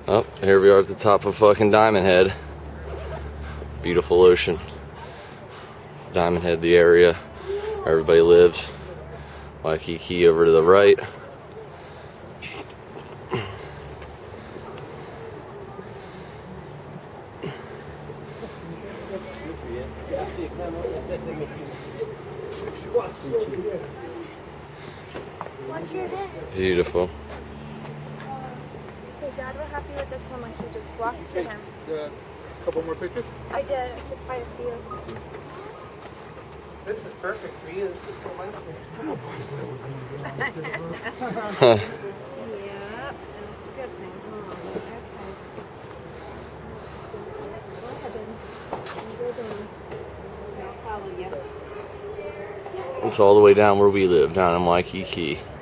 Oh, here we are at the top of fucking Diamond Head. Beautiful ocean. Diamond Head, the area where everybody lives. Waikiki over to the right. Beautiful. Hey, Dad, we're happy with this one. Like, you just walked to him. A couple more pictures? I did. I took quite a few. This is perfect for you. This is for my Yeah, that's a good thing. Okay. Go ahead, baby. Go down. I'll follow you. It's all the way down where we live, down in Waikiki.